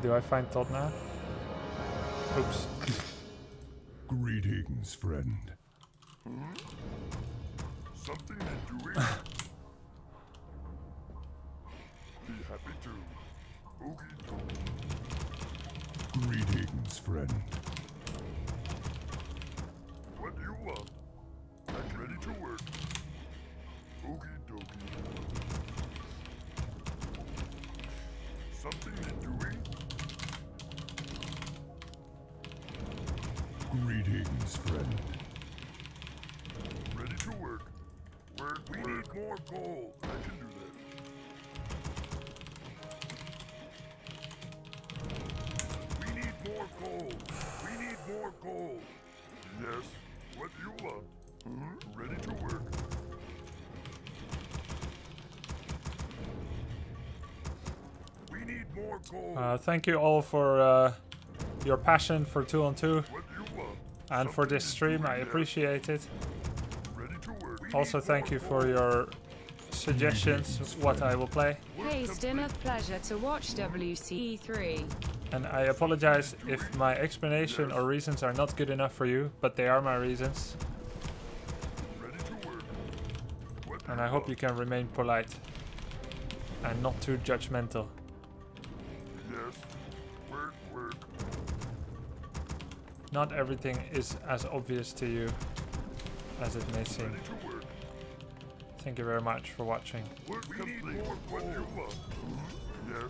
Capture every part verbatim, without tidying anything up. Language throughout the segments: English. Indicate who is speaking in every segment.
Speaker 1: do I find Todd now? Oops.
Speaker 2: Greetings, friend.
Speaker 3: Hmm? Something you're doing? Be happy to. Oogie dokie.
Speaker 2: Greetings, friend.
Speaker 3: What do you want? I'm ready to work. Oogie dokie. Something you're doing?
Speaker 2: Greetings, friend.
Speaker 3: Ready to work. Work, we work. Need more gold. I can do that. We need more gold. We need more gold. Yes. What do you want? Hmm? Ready to work. We need more gold.
Speaker 1: Uh, thank you all for uh, your passion for two on two.
Speaker 3: What do you want?
Speaker 1: And
Speaker 3: Something
Speaker 1: for this stream, I appreciate it.
Speaker 3: Ready to work. We
Speaker 1: Also, thank you for your suggestions of what I will play.
Speaker 4: Hey, Stimmer, pleasure to watch W C E three.
Speaker 1: And I apologize if my explanation or reasons are not good enough for you, but they are my reasons.
Speaker 3: Ready to work. What do
Speaker 1: And
Speaker 3: you
Speaker 1: I hope
Speaker 3: want?
Speaker 1: you can remain polite and not too judgmental.
Speaker 3: Yes. Work, work.
Speaker 1: Not everything is as obvious to you as it may seem.
Speaker 3: Ready to work.
Speaker 1: Thank you very much for watching.
Speaker 3: Work we complete. Need more gold. What do you want? Yes.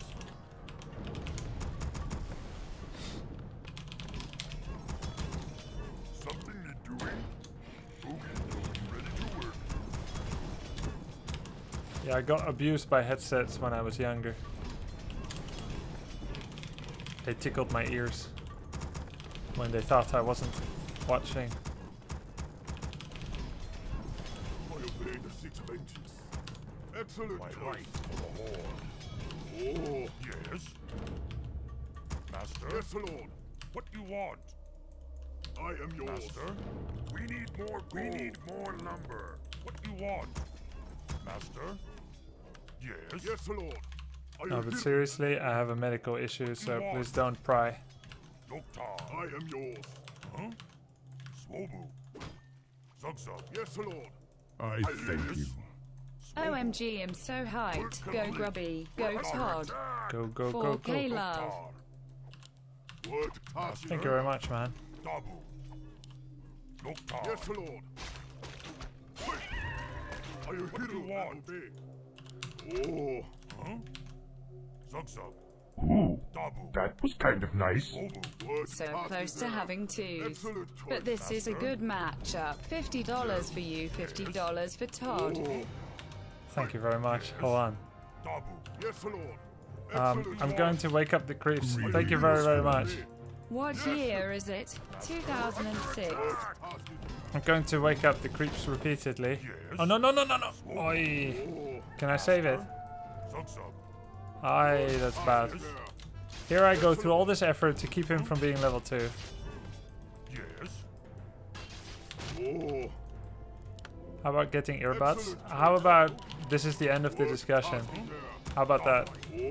Speaker 3: Something you're doing? Oogie dokie. Ready to work.
Speaker 1: Yeah, I got abused by headsets when I was younger. They tickled my ears when they thought I wasn't watching.
Speaker 3: I obey the six benches. Excellent. My life for the Horde. Oh, yes. Master? Yes, Lord. What do you want? I am yours. Master? We need more gold. We need more lumber. What do you want? Master? Yes. Yes, Lord.
Speaker 1: No, but seriously, I have a medical issue, so please don't pry.
Speaker 3: Doctor. I am yours. Huh? Swobu. Zugzug. Yes, Lord.
Speaker 2: I thank you.
Speaker 4: O M G, I'm so hyped. Go Grubby. Go Todd.
Speaker 1: Go, go, go,
Speaker 4: four K
Speaker 1: go.
Speaker 4: love.
Speaker 1: Thank you very much, man.
Speaker 3: Dabu. Doctor. Yes, Lord. Are you here to want? Oh. Huh? Zugzug.
Speaker 2: Ooh,
Speaker 3: Dabu.
Speaker 2: that was kind of nice.
Speaker 4: So close to having twos. But this is a good matchup. fifty dollars for you, fifty dollars for Todd.
Speaker 1: Thank you very much. Hold on.
Speaker 3: Dabu. Yes, Lord.
Speaker 1: Um, I'm going to wake up the creeps. Thank you very, very much.
Speaker 4: What year is it? two thousand six.
Speaker 1: I'm going to wake up the creeps repeatedly. Oh, no, no, no, no, no. Oi. Can I save it? Aye, that's bad. Here I go through all this effort to keep him from being level two.
Speaker 3: Yes.
Speaker 1: How about getting earbuds? How about this is the end of the discussion? How about that?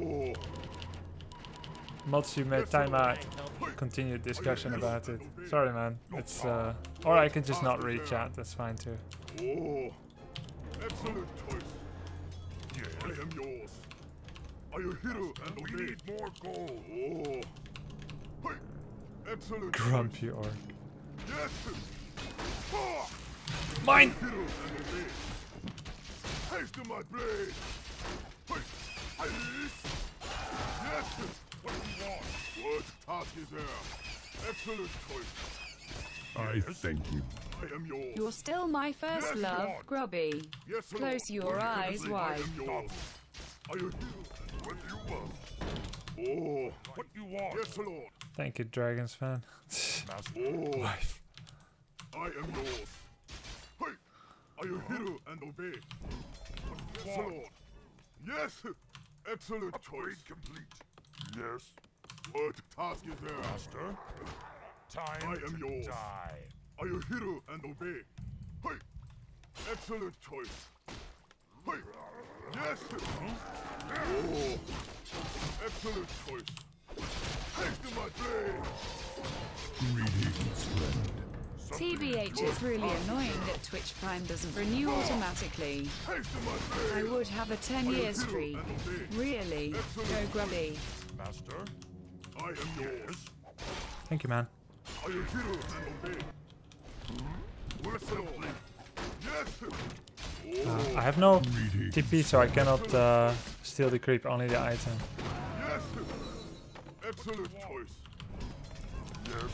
Speaker 1: Mods, you may time out. Continued discussion about it. Sorry, man. It's uh, or I can just not read chat. That's fine too.
Speaker 3: Oh, excellent choice. Yes. I am yours. Are you hero and we need more gold? Oh, hey. Excellent.
Speaker 1: Grumpy orc.
Speaker 3: Yes. Oh.
Speaker 1: Mine.
Speaker 3: Hero and obey. Haste to my blade. Hey. Yes. What do you want? What task is there? Excellent choice.
Speaker 2: I thank you.
Speaker 3: I am yours.
Speaker 4: You're still my first
Speaker 3: Yes,
Speaker 4: love,
Speaker 3: Lord.
Speaker 4: Grubby.
Speaker 3: Yes, Lord.
Speaker 4: Close your
Speaker 3: What do you
Speaker 4: eyes
Speaker 3: think?
Speaker 4: wide.
Speaker 3: I am yours. Are you here? What do you want? Oh, what do you want? Yes, Lord.
Speaker 1: Thank you, Dragons fan.
Speaker 3: Oh,
Speaker 1: Wife.
Speaker 3: I am yours. Hey, are you hero and obey? Yes, Lord. Yes, excellent choice. Complete. Yes. What task is there, Master? Time I am yours. Die. Are you hero and obey? Hey, excellent choice. Hey, yes. Oh, excellent choice. Taste my blade.
Speaker 2: Greetings, friend.
Speaker 4: T B H, it's really annoying that Twitch Prime doesn't renew automatically.
Speaker 3: Taste my
Speaker 4: I
Speaker 3: blade.
Speaker 4: would have a ten year streak. Really? Go Grubby.
Speaker 3: Master, I am yours.
Speaker 1: Thank you, man.
Speaker 3: Are you hero and obey? Whistle. Yes.
Speaker 1: Uh, I have no T P, so I cannot uh, steal the creep, only the item.
Speaker 3: Yes. Excellent choice. Yes.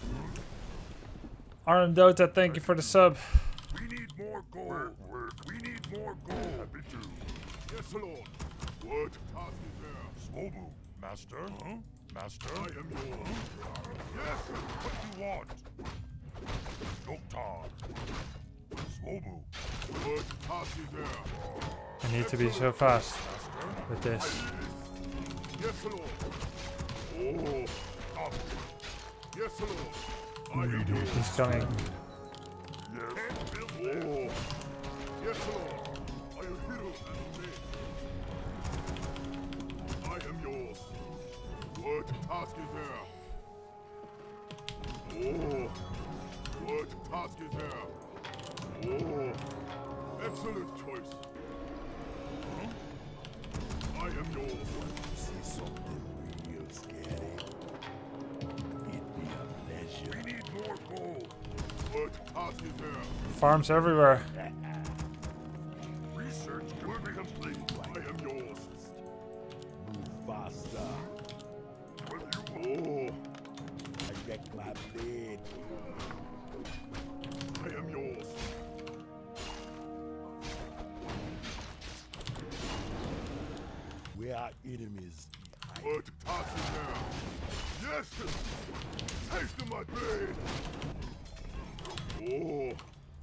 Speaker 1: Arm Dota, thank you for the sub.
Speaker 3: We need more gold. We need more gold. Happy to. Yes, Lord. What task is there? Swobu. Master? Huh? Master? I am yours. Yes. What do you want? Doktar. Swobu. What task is there?
Speaker 1: I need to be so fast with this.
Speaker 3: Yes, Lord. Oh. Up. Yes, Lord. I am yours.
Speaker 1: He's coming.
Speaker 3: Yes. Oh. Yes, Lord. I am hero and obey. I am yours. What task is there? Oh. What task is there? Oh. Excellent choice. Huh? I am yours.
Speaker 5: See something real scary? It'd be a pleasure.
Speaker 3: We need more gold. What task is there?
Speaker 1: Farms everywhere.
Speaker 3: Research will be complete. I am yours.
Speaker 5: Move faster.
Speaker 3: Oh,
Speaker 5: I wreck my blade.
Speaker 3: I am yours.
Speaker 5: Where are enemies?
Speaker 3: What task is there? Yes! Taste my blade! Oh,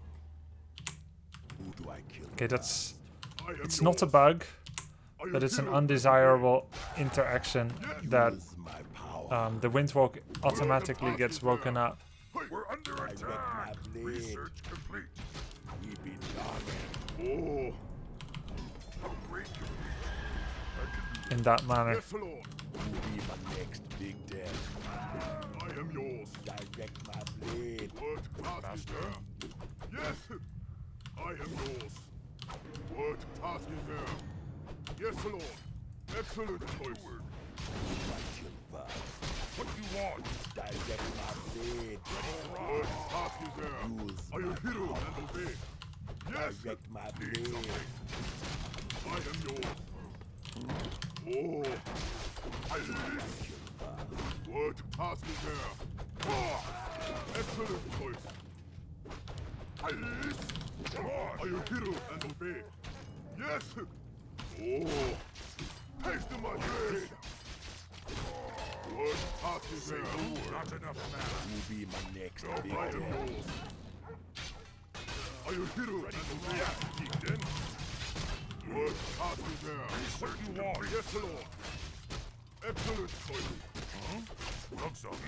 Speaker 5: Who do I kill?
Speaker 1: Okay, that's
Speaker 3: I am
Speaker 1: it's
Speaker 3: yours.
Speaker 1: not a bug,
Speaker 3: Are you
Speaker 1: but it's an
Speaker 3: hero?
Speaker 1: undesirable interaction that
Speaker 5: Use my power.
Speaker 1: um, the Windwalk automatically gets woken up.
Speaker 3: We're under
Speaker 5: I wreck
Speaker 3: attack.
Speaker 5: my blade.
Speaker 3: Research complete.
Speaker 5: We be done.
Speaker 3: Oh, how great you
Speaker 1: In that manner.
Speaker 3: Yes, Lord.
Speaker 5: Who be my next big death?
Speaker 3: I am yours.
Speaker 5: I wreck my blade.
Speaker 3: What task is there? Yes, I am yours. What task is there? Yes, Lord. Excellent choice.
Speaker 5: Who I kill first?
Speaker 3: What do you want?
Speaker 5: Direct my blade.
Speaker 3: What task is there?
Speaker 5: Use
Speaker 3: Are you
Speaker 5: my
Speaker 3: hero
Speaker 5: power.
Speaker 3: and obey? Yes,
Speaker 5: Direct my
Speaker 3: need
Speaker 5: blade.
Speaker 3: something. I am yours. Oh, I live. What task is there? Ah, excellent choice. I live. Come on. Are you hero and obey? Yes. Oh, taste my blade. What task is there? Not enough mana.
Speaker 5: Who be my next
Speaker 3: No,
Speaker 5: big
Speaker 3: I am
Speaker 5: death?
Speaker 3: yours. Are you hero and obey? Yes, Chieftain. What task is there? What do you want? Yes, Lord. Excellent choice. Huh? Looks up.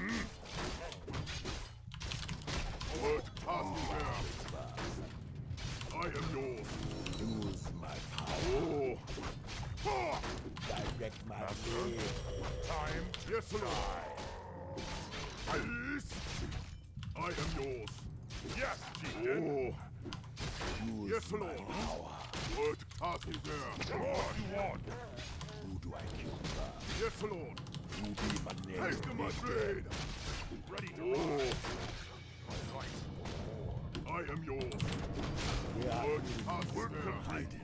Speaker 3: What task is there? I am yours.
Speaker 5: Use my power.
Speaker 3: Oh. Ah!
Speaker 5: Direct my blade.
Speaker 3: Time. Yes, Lord. Ice. I am yours. Yes, Chieftain. Oh.
Speaker 5: Use
Speaker 3: Yes,
Speaker 5: my
Speaker 3: Lord.
Speaker 5: power.
Speaker 3: What task is there? What do you want?
Speaker 5: Who do I kill first?
Speaker 3: Yes, Lord.
Speaker 5: Who be my next
Speaker 3: Taste my
Speaker 5: big
Speaker 3: blade.
Speaker 5: death?
Speaker 3: Ready to oh. I am yours.
Speaker 5: Where are
Speaker 3: What
Speaker 5: enemies?
Speaker 3: task is there?
Speaker 5: Hiding.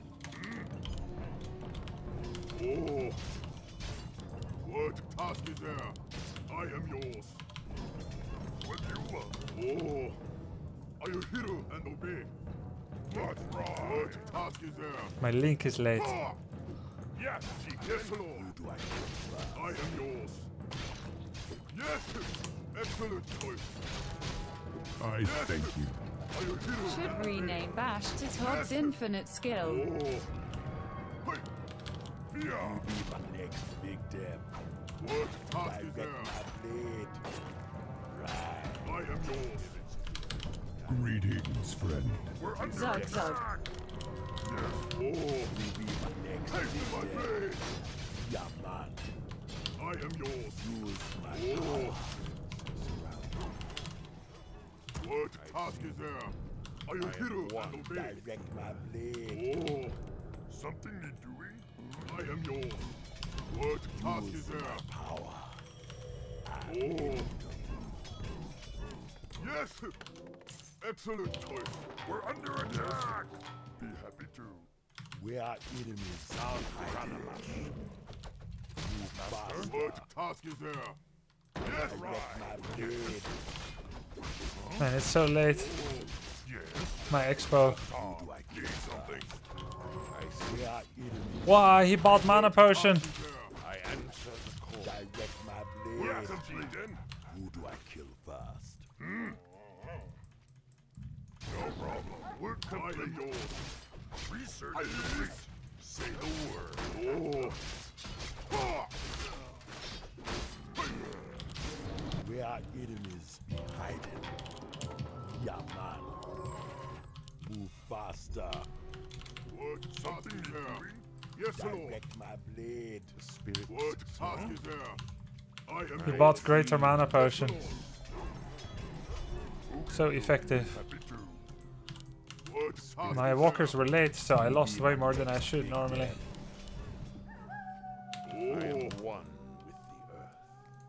Speaker 3: Oh. What task is there? I am yours. What you want? Oh. Are you hero and obey? Not right. What task is there?
Speaker 1: My link is late.
Speaker 3: Ah! Yes, Chief. Yes, Lord.
Speaker 5: Who do I kill first?
Speaker 3: I am yours. Yes. Excellent choice.
Speaker 2: I thank you.
Speaker 3: Are you hero?
Speaker 4: Should rename Bash to Todd's Infinite Skill.
Speaker 3: Oh. Hey. Yeah.
Speaker 5: Who be my next big death?
Speaker 3: What task is
Speaker 5: Direct
Speaker 3: there?
Speaker 5: my blade. Right.
Speaker 3: I am yours.
Speaker 2: Greetings, friend.
Speaker 3: We're under
Speaker 4: Zug
Speaker 3: attack.
Speaker 4: Zug.
Speaker 3: Yes. Oh.
Speaker 5: Who be my next
Speaker 3: Taste
Speaker 5: big
Speaker 3: my
Speaker 5: death?
Speaker 3: blade.
Speaker 5: Yeah, man.
Speaker 3: I I am yours.
Speaker 5: Use my
Speaker 3: Oh. What task is there? Are you hero and obey?
Speaker 5: direct my blade.
Speaker 3: Oh. Something need doing? I am yours. What task is there?
Speaker 5: Power.
Speaker 3: Oh. Yes! Excellent choice. We're under attack! Be happy to.
Speaker 5: We are enemies. Sound hiding. Move faster.
Speaker 3: What task is there? Yes!
Speaker 5: Direct my blade.
Speaker 1: Man, it's so late.
Speaker 3: Yes.
Speaker 1: My expo.
Speaker 3: Oh, do I get something? I see.
Speaker 5: We are enemies.
Speaker 1: Why he bought mana potion?
Speaker 3: I answer the call.
Speaker 5: Direct my
Speaker 3: We're
Speaker 5: blade.
Speaker 3: complete then.
Speaker 5: Who do I kill first?
Speaker 3: No problem. We're complete. I am yours. Research is complete. Say the word. Oh. Ah.
Speaker 5: We are enemies. Hiding. Yeah, man. Move faster.
Speaker 3: What task is there? Yes, Lord.
Speaker 5: Direct my blade. Spirit.
Speaker 3: What task is there? I am
Speaker 1: He
Speaker 3: yours.
Speaker 1: bought greater mana potion.
Speaker 3: Yes, Lord.
Speaker 1: So effective.
Speaker 3: Happy to. What task
Speaker 1: My
Speaker 3: is
Speaker 1: walkers were late, so I lost way more than I should normally.
Speaker 3: there?
Speaker 5: I
Speaker 3: Oh.
Speaker 5: am one with the earth.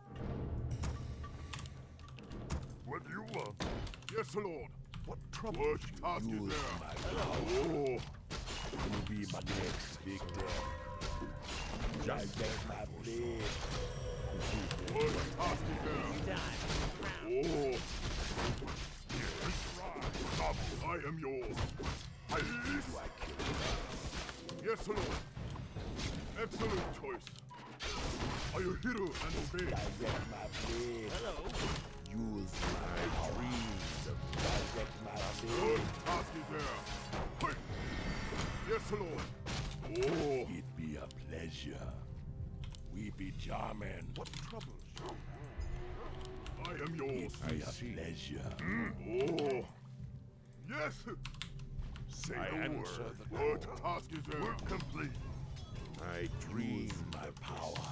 Speaker 3: What do you want? Yes, Lord.
Speaker 5: What trouble?
Speaker 3: What task is
Speaker 5: Use
Speaker 3: there?
Speaker 5: my power.
Speaker 3: Oh.
Speaker 5: You be my next big death. Direct my blade.
Speaker 3: What task is there? Oh. Yes. I am yours. I
Speaker 5: Do I kill first?
Speaker 3: Yes, Lord. Excellent choice. Are you hero and obey?
Speaker 5: Direct my blade. Hello. Use my dreams. Direct my
Speaker 3: What
Speaker 5: blade.
Speaker 3: task is there? Hey. Yes, Lord. Oh.
Speaker 5: It be a pleasure. We be Jarman. What troubles you?
Speaker 3: I am yours.
Speaker 5: It be a pleasure.
Speaker 3: Oh. Yes. Say
Speaker 5: I
Speaker 3: the
Speaker 5: answer
Speaker 3: word.
Speaker 5: the
Speaker 3: What
Speaker 5: call.
Speaker 3: task is there? We're complete.
Speaker 5: I dream my power.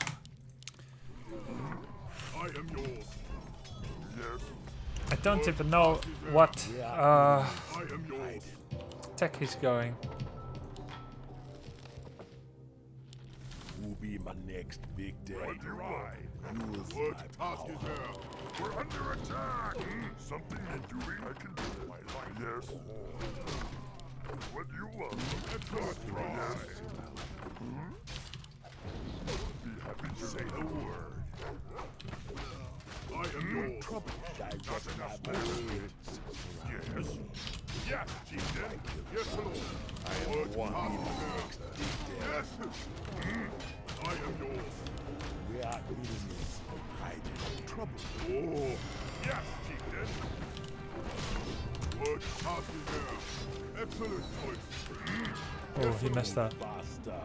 Speaker 3: I am yours. Yes.
Speaker 1: I don't even know what uh,
Speaker 3: I am yours.
Speaker 1: tech he's going.
Speaker 5: Who be my next big day?
Speaker 3: What do you want?
Speaker 5: Use
Speaker 3: What
Speaker 5: my
Speaker 3: task
Speaker 5: power.
Speaker 3: is there? We're under attack. Something you're doing? I can do it. My life. Yes. What do you want? Excellent try. Yes. Be happy to say the word. I am yours. Trouble.
Speaker 5: Direct
Speaker 3: Not
Speaker 5: my
Speaker 3: enough
Speaker 5: blade.
Speaker 3: Yes. Yes, chieftain. Yes, Lord.
Speaker 5: I am
Speaker 3: What
Speaker 5: one
Speaker 3: task
Speaker 5: with
Speaker 3: is
Speaker 5: the
Speaker 3: there?
Speaker 5: next big day.
Speaker 3: Yes. I am yours.
Speaker 5: We are enemies. Hiding trouble.
Speaker 3: Oh. Yes, chieftain. What task is there? Excellent choice.
Speaker 1: Oh, he messed up.
Speaker 5: Faster.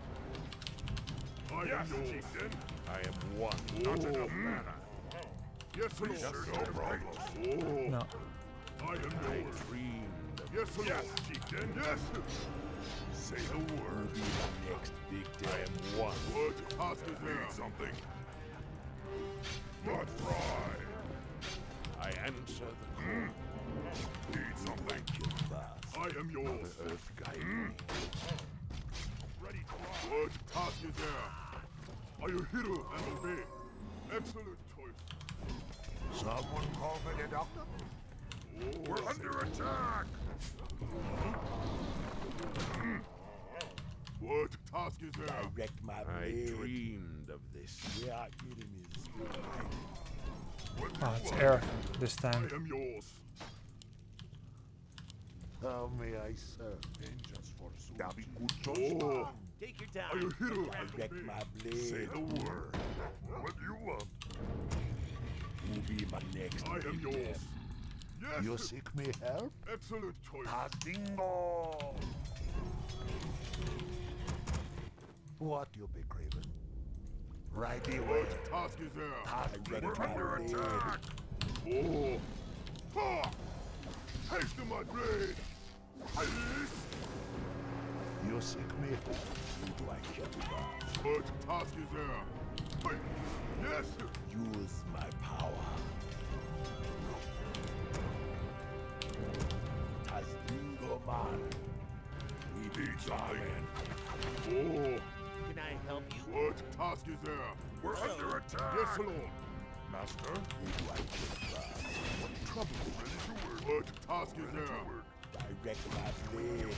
Speaker 3: I am
Speaker 2: Yes,
Speaker 3: yours.
Speaker 2: chieftain.
Speaker 5: I am one.
Speaker 3: Not enough mana. Yes, Lord. No problem. Oh.
Speaker 1: No.
Speaker 3: I am
Speaker 5: I
Speaker 3: yours.
Speaker 5: dreamed of
Speaker 3: Yes, Lord.
Speaker 2: Yes, chieftain.
Speaker 3: Yes. Say the
Speaker 5: who
Speaker 3: word.
Speaker 5: be my next big day. I am one.
Speaker 3: What task is there?
Speaker 2: Need something. Not fry.
Speaker 5: I answer the call.
Speaker 2: Need something.
Speaker 5: Kill fast.
Speaker 3: I am yours.
Speaker 5: Earth guide me.
Speaker 2: Ready to rock.
Speaker 3: What task is there? Are you hero and obey? Excellent choice.
Speaker 2: Someone call for the doctor?
Speaker 3: Oh.
Speaker 2: We're under attack.
Speaker 3: What task is there?
Speaker 5: Direct my
Speaker 6: I
Speaker 5: blade.
Speaker 6: dreamed of this.
Speaker 5: We are enemies. Hiding.
Speaker 3: What do
Speaker 1: Oh,
Speaker 3: you
Speaker 1: it's
Speaker 3: want?
Speaker 1: air this
Speaker 3: I
Speaker 1: time.
Speaker 3: am yours.
Speaker 5: How may I serve?
Speaker 2: Vengeance for soon. That'll be good
Speaker 3: Oh.
Speaker 7: Take your
Speaker 3: Are you
Speaker 7: time.
Speaker 3: hero and
Speaker 5: Direct
Speaker 3: obey?
Speaker 5: my
Speaker 3: Say
Speaker 5: blade.
Speaker 3: the word. What do you want?
Speaker 5: Who be my next
Speaker 3: I am
Speaker 5: big
Speaker 3: yours.
Speaker 5: death?
Speaker 3: Yes.
Speaker 5: You seek me help?
Speaker 3: Excellent choice.
Speaker 2: Dingo.
Speaker 5: What you be craving? Right away.
Speaker 3: What task is there?
Speaker 5: Direct
Speaker 2: We're
Speaker 5: my
Speaker 2: under
Speaker 5: blade.
Speaker 2: attack.
Speaker 3: Oh. Ha! Haste to my blade. Haste.
Speaker 5: You
Speaker 2: seek me?
Speaker 5: Who do I kill first?
Speaker 3: What task is there? Hey. Yes!
Speaker 5: Use my power. Tasdingo man. We be giant.
Speaker 3: Oh!
Speaker 6: Can I help you?
Speaker 3: What task is there?
Speaker 2: We're under attack!
Speaker 3: Yes, Lord!
Speaker 2: Master,
Speaker 5: Who do I kill first?
Speaker 2: what trouble? Ready to work.
Speaker 3: What task is
Speaker 2: Ready to
Speaker 3: there?
Speaker 2: work.
Speaker 5: Direct my blade.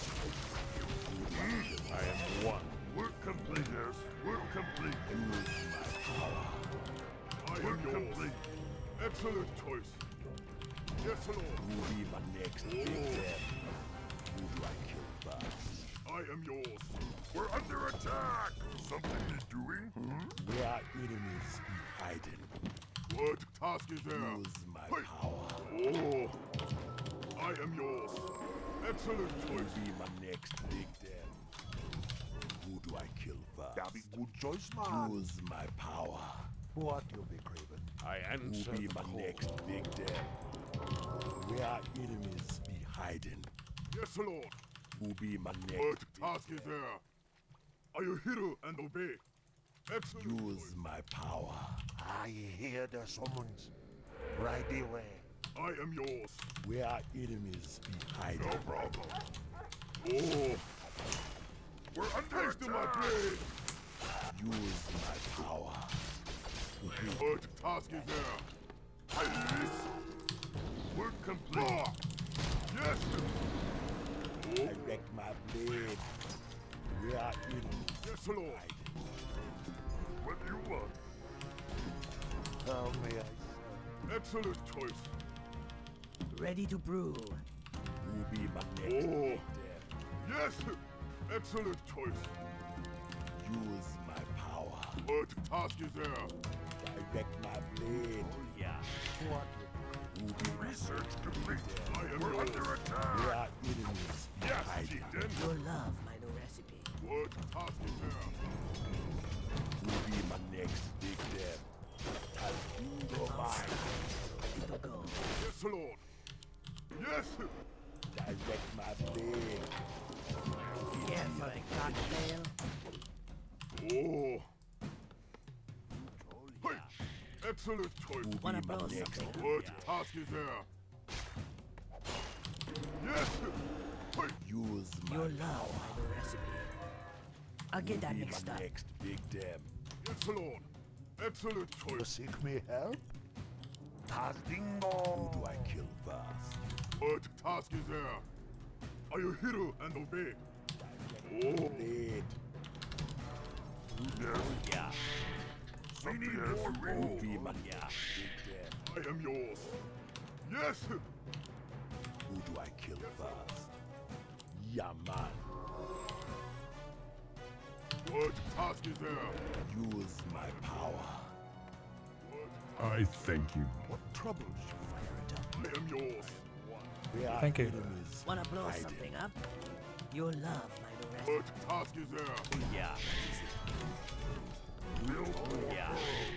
Speaker 2: I am one. Work complete, yes. Work complete.
Speaker 5: Use my power.
Speaker 3: I am
Speaker 2: Work
Speaker 3: yours.
Speaker 2: complete.
Speaker 3: Excellent choice. Yes, Lord.
Speaker 5: Who be my next
Speaker 3: Oh.
Speaker 5: victim? Who do I kill first?
Speaker 3: I am yours.
Speaker 2: We're under attack! Something he's doing?
Speaker 5: Where are enemies be hiding?
Speaker 3: What task is there?
Speaker 5: Use my
Speaker 3: Hey.
Speaker 5: power.
Speaker 3: Oh! I am yours. Excellent
Speaker 5: Who
Speaker 3: choice.
Speaker 5: be my next victim? Who do I kill
Speaker 2: That be
Speaker 5: first?
Speaker 2: good choice, man.
Speaker 5: Use my power.
Speaker 2: What you be craving?
Speaker 6: I
Speaker 5: Who
Speaker 6: answer
Speaker 5: be
Speaker 6: the
Speaker 5: my
Speaker 6: call.
Speaker 5: next victim? Where are enemies be hiding?
Speaker 3: Yes, Lord.
Speaker 5: Who be my
Speaker 3: What
Speaker 5: next
Speaker 3: task is
Speaker 5: victim?
Speaker 3: there? Are you hero and obey? Excellent
Speaker 5: Use
Speaker 3: choice.
Speaker 5: my power.
Speaker 2: I hear the summons. Right away.
Speaker 3: I am yours.
Speaker 5: Where are enemies be hiding?
Speaker 2: No problem.
Speaker 3: Oh!
Speaker 2: We're under
Speaker 3: Taste of my
Speaker 2: attack!
Speaker 3: blade!
Speaker 5: Use my power.
Speaker 3: What task is there? Yes!
Speaker 2: Work complete.
Speaker 3: Ah! Yes! Oh!
Speaker 5: Direct my blade. Where are enemies
Speaker 3: Yes, Lord.
Speaker 5: hiding?
Speaker 2: What do you want? How may I
Speaker 3: Excellent choice.
Speaker 7: Ready to brew.
Speaker 5: Who be my next
Speaker 3: Oh.
Speaker 5: victim?
Speaker 3: Yes! Excellent choice.
Speaker 5: Use my power.
Speaker 3: What task is there?
Speaker 5: Direct my blade.
Speaker 6: Yeah.
Speaker 5: Who be my
Speaker 2: Research complete.
Speaker 3: I am
Speaker 2: We're
Speaker 3: yours.
Speaker 2: under
Speaker 5: Where
Speaker 2: attack!
Speaker 5: are enemies be
Speaker 2: Yes,
Speaker 5: hiding?
Speaker 2: Chieftain.
Speaker 7: You'll love my new recipe.
Speaker 3: What task is there?
Speaker 5: Who be my next victim? Talbingo man.
Speaker 7: To go.
Speaker 3: Yes, Lord. Yes!
Speaker 5: Direct my blade.
Speaker 7: Care for a cocktail?
Speaker 3: Oh! Hey! Excellent choice.
Speaker 5: Who be
Speaker 7: Wanna
Speaker 5: my
Speaker 7: blow
Speaker 5: next
Speaker 7: something?
Speaker 3: What task is there? Yes! Hey!
Speaker 5: Use my
Speaker 7: You'll love my new recipe. I'll get that
Speaker 5: be
Speaker 7: mixed
Speaker 5: my
Speaker 7: up.
Speaker 5: next victim.
Speaker 3: Yes, Lord. Excellent
Speaker 2: You
Speaker 3: choice.
Speaker 2: seek me help?
Speaker 5: Who
Speaker 2: Tazdingo!
Speaker 5: do I kill first?
Speaker 3: What task is there? Are you hero and obey? Oh!
Speaker 5: Blade.
Speaker 2: Yes.
Speaker 6: Yeah.
Speaker 2: We need more
Speaker 5: Who
Speaker 2: room.
Speaker 5: be my next victim?
Speaker 3: I am yours. Yes!
Speaker 5: Who do I kill first? Yeah, man.
Speaker 3: What task is there?
Speaker 5: Use my power.
Speaker 3: What?
Speaker 8: I thank you.
Speaker 2: What troubles you?
Speaker 7: Fire it up.
Speaker 3: I am yours.
Speaker 5: Where are
Speaker 1: Thank you.
Speaker 5: enemies
Speaker 7: Wanna blow
Speaker 5: hiding?
Speaker 7: something up? You'll love my new recipe.
Speaker 3: What task is there?
Speaker 6: Yeah. Yeah.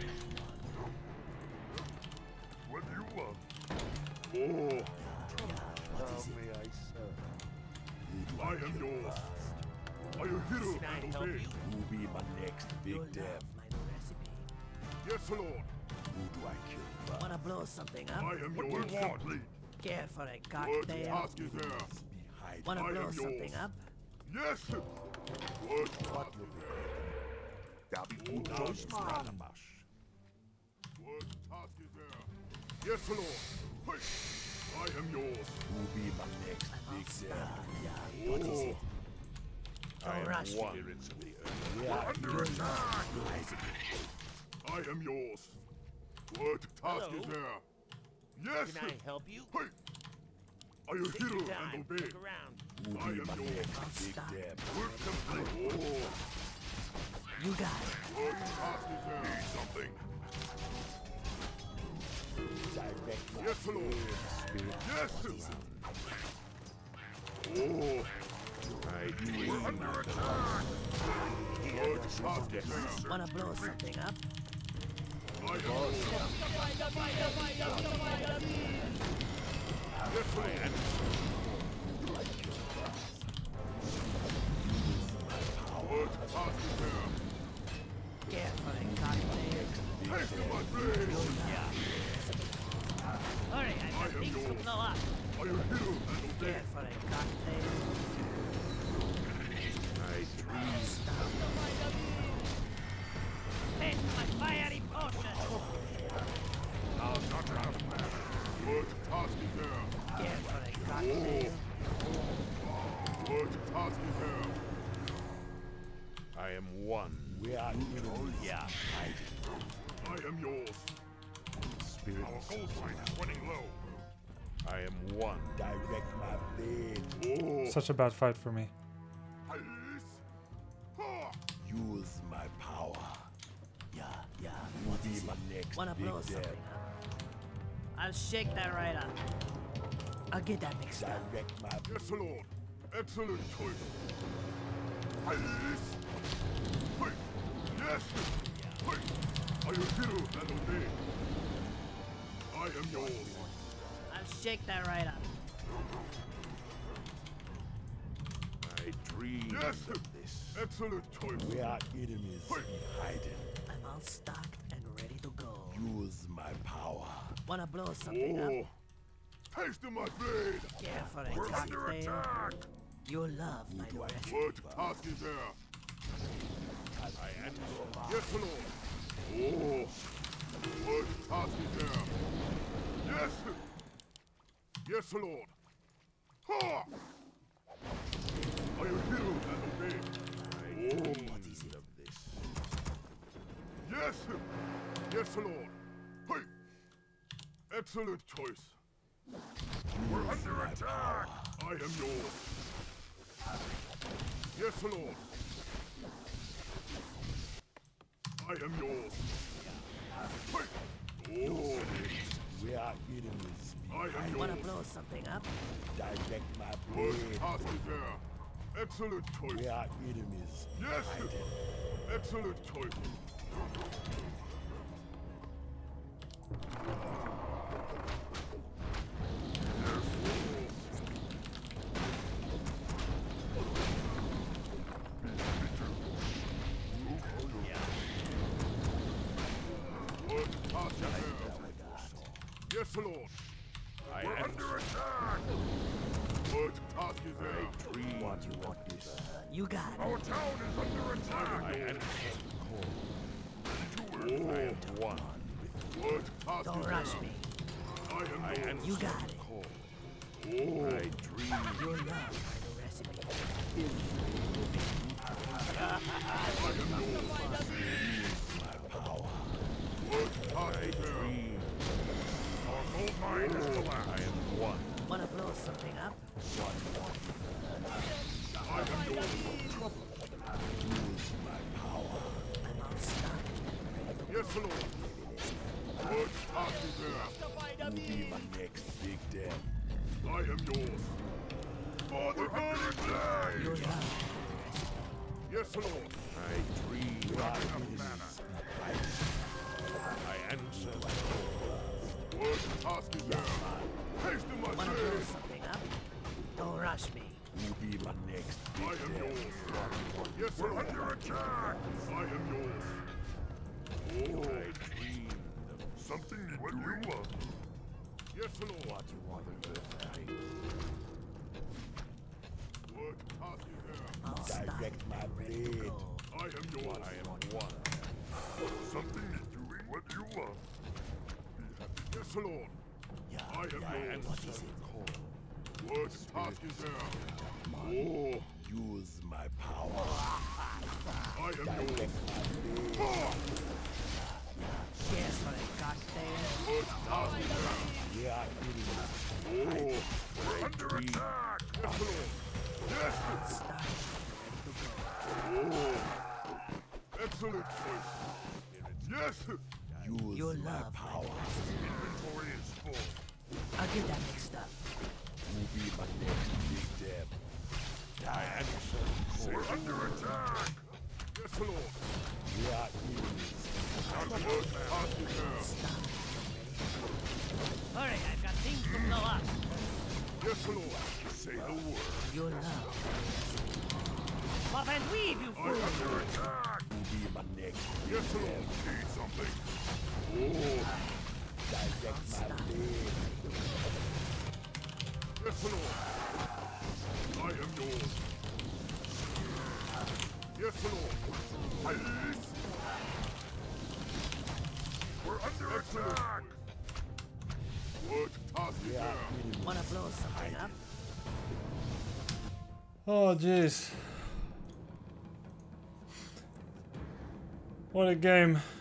Speaker 2: What do you want?
Speaker 3: Oh!
Speaker 2: How may I serve?
Speaker 5: Who do
Speaker 3: I
Speaker 5: I
Speaker 3: am
Speaker 5: kill
Speaker 3: yours.
Speaker 5: first?
Speaker 3: Are you hero
Speaker 6: Can I
Speaker 3: and
Speaker 6: help
Speaker 3: obey?
Speaker 6: you?
Speaker 5: Who be my next
Speaker 7: You'll
Speaker 5: victim?
Speaker 7: love my new recipe.
Speaker 3: Yes, Lord.
Speaker 5: Who do I kill first?
Speaker 7: Wanna blow something
Speaker 3: I
Speaker 7: up?
Speaker 3: am
Speaker 2: What do
Speaker 3: yours.
Speaker 2: you want?
Speaker 7: Care for a
Speaker 3: What
Speaker 7: cocktail?
Speaker 3: task is there?
Speaker 5: Be hiding.
Speaker 7: Wanna
Speaker 3: I
Speaker 7: blow
Speaker 3: am
Speaker 7: something
Speaker 3: yours.
Speaker 7: up?
Speaker 3: Yes! What task is there?
Speaker 2: That be good
Speaker 3: Oh,
Speaker 2: choice, man.
Speaker 3: What task is there? Yes, Lord. Hey! I am yours.
Speaker 5: Who be my next victim?
Speaker 7: What is
Speaker 3: Oh!
Speaker 7: it? Don't rush me.
Speaker 5: Where are
Speaker 2: Under
Speaker 5: enemies
Speaker 2: attack!
Speaker 5: hiding?
Speaker 3: I am yours. What task
Speaker 6: Hello?
Speaker 3: is there? Yes!
Speaker 6: Can I help you?
Speaker 3: Hey! Are you
Speaker 6: Take
Speaker 3: hero
Speaker 6: your
Speaker 3: and
Speaker 6: time.
Speaker 3: obey?
Speaker 6: Look around.
Speaker 5: Who
Speaker 3: I
Speaker 5: be
Speaker 3: am
Speaker 5: my
Speaker 3: yours.
Speaker 5: next
Speaker 7: I'll stop.
Speaker 5: victim?
Speaker 3: Work complete. Oh!
Speaker 7: You got it.
Speaker 3: What task is there?
Speaker 2: Something.
Speaker 5: Direct my
Speaker 3: Yes, Lord.
Speaker 5: blade, spirit.
Speaker 3: Yes! Oh!
Speaker 2: We're under attack!
Speaker 3: What task is there?
Speaker 7: Wanna blow something up?
Speaker 3: I am yours. Yes, Lord. task is here?
Speaker 5: I am one. We are enemies. Yeah.
Speaker 3: I am yours.
Speaker 5: Spirit.
Speaker 3: Our gold mine is running low.
Speaker 5: I am one. Direct my blade.
Speaker 3: Oh.
Speaker 1: Such a bad fight for me.
Speaker 5: Use my power. Yeah, yeah. What is my next
Speaker 7: Wanna
Speaker 5: big
Speaker 7: blow something
Speaker 5: step?
Speaker 7: up? I'll shake that right up. I'll get that mixed up.
Speaker 5: Direct my
Speaker 3: Yes, Lord. Excellent choice. Yes. Hey. Yes. Hey. Are you hero and obey? I am yours.
Speaker 7: I'll shake that right up.
Speaker 5: I dream
Speaker 3: Yes.
Speaker 5: of this.
Speaker 3: Excellent choice.
Speaker 5: We are enemies
Speaker 3: Hey.
Speaker 5: in hiding.
Speaker 7: I'm all stocked and ready to go.
Speaker 5: Use my power.
Speaker 7: Wanna blow something
Speaker 3: Oh.
Speaker 7: up?
Speaker 3: Taste of my blade.
Speaker 7: Careful, it
Speaker 3: We're
Speaker 7: cocktail.
Speaker 3: under attack.
Speaker 7: Your love, my recipe.
Speaker 3: What task is there?
Speaker 5: I am
Speaker 3: Yes, Lord. Oh. What task is there? Yes. Yes, Lord. Ha! Are you hero and obey? Oh.
Speaker 5: What is it of this?
Speaker 3: Yes. Yes, Lord. Hey. Excellent choice. We're under attack. I am yours. Yes, Lord. I am yours. Hey. Oh.
Speaker 5: We are enemies.
Speaker 3: I am
Speaker 7: Wanna
Speaker 3: yours.
Speaker 7: blow something up?
Speaker 5: Direct my
Speaker 3: What
Speaker 5: blade.
Speaker 3: task is there? Excellent
Speaker 5: We
Speaker 3: choice.
Speaker 5: are enemies.
Speaker 3: Yes. Excellent choice. What task is there? Yes, Lord.
Speaker 5: I
Speaker 3: We're
Speaker 5: am
Speaker 3: under attack. What task is there?
Speaker 5: dream what you want this.
Speaker 7: You got it.
Speaker 3: Our town is under attack.
Speaker 5: I am
Speaker 3: Oh.
Speaker 5: one.
Speaker 3: What task
Speaker 7: Don't
Speaker 3: is
Speaker 7: rush
Speaker 3: there?
Speaker 7: me.
Speaker 3: I am
Speaker 5: I
Speaker 3: yours.
Speaker 5: am
Speaker 7: You got it.
Speaker 5: cold.
Speaker 3: Oh.
Speaker 5: I dream
Speaker 7: Your love, my recipe.
Speaker 3: What task is there?
Speaker 5: dream.
Speaker 3: Our gold mine is collapsed.
Speaker 5: I am one.
Speaker 7: Wanna blow something up?
Speaker 3: I am yours.
Speaker 7: I'm all stocked.
Speaker 3: Yes, Lord. What task is there?
Speaker 5: Will be my next big death.
Speaker 3: I am yours. For the holy flag!
Speaker 7: Your love.
Speaker 3: Yes, Lord.
Speaker 5: I dream
Speaker 3: Not enough mana.
Speaker 5: I answer.
Speaker 3: What task is there? Taste of my
Speaker 7: Wanna blow
Speaker 3: blade.
Speaker 7: something up? Don't rush me.
Speaker 5: Will be my next
Speaker 3: I
Speaker 5: big
Speaker 3: am
Speaker 5: death.
Speaker 3: yours. Yes, Lord. We're under attack. I am yours.
Speaker 5: I
Speaker 3: Oh.
Speaker 5: dream
Speaker 3: Something to what you want. Yes, Lord.
Speaker 5: what you want to do.
Speaker 3: What task is there?
Speaker 7: All stocked
Speaker 5: Direct my
Speaker 7: and ready to
Speaker 5: blade.
Speaker 7: go.
Speaker 3: I am yours.
Speaker 5: I am one.
Speaker 3: Something is doing what you want. Yes, Lord.
Speaker 7: Yeah,
Speaker 3: I am
Speaker 7: yeah.
Speaker 3: yours.
Speaker 7: What is it?
Speaker 3: What task is there? Oh,
Speaker 5: Use my power.
Speaker 3: I am yours.
Speaker 5: Direct my blade.
Speaker 3: Ah!
Speaker 7: Careful, it cocktail.
Speaker 3: What task is there?
Speaker 5: We are enemies.
Speaker 3: Oh, we're under attack. Yes, Lord. Yes.
Speaker 7: Stocked and ready to go.
Speaker 3: Oh, excellent choice. Yes.
Speaker 5: Use
Speaker 7: Your
Speaker 5: my
Speaker 7: love, my
Speaker 5: power.
Speaker 7: recipe.
Speaker 3: Inventory is full.
Speaker 7: I'll get that mixed up.
Speaker 5: Will be my next big death. I answer.
Speaker 3: We're under attack. Yes, Lord.
Speaker 5: We are enemies.
Speaker 3: What task is there?
Speaker 7: Hurry, I've got things to blow up.
Speaker 3: Yes, Lord. Say the word.
Speaker 7: Your love. Pop and weave, you
Speaker 3: I'm
Speaker 7: fool.
Speaker 3: under attack.
Speaker 5: Will be my next big
Speaker 3: Yes, Lord.
Speaker 5: death.
Speaker 3: Need something. Oh,
Speaker 5: Direct my blade.
Speaker 3: yes, Lord. I am yours. Yes, Lord. Please. We're under attack. What task is
Speaker 5: We are
Speaker 3: there?
Speaker 5: enemies.
Speaker 7: Wanna blow something up?
Speaker 1: Oh, jeez. What a game.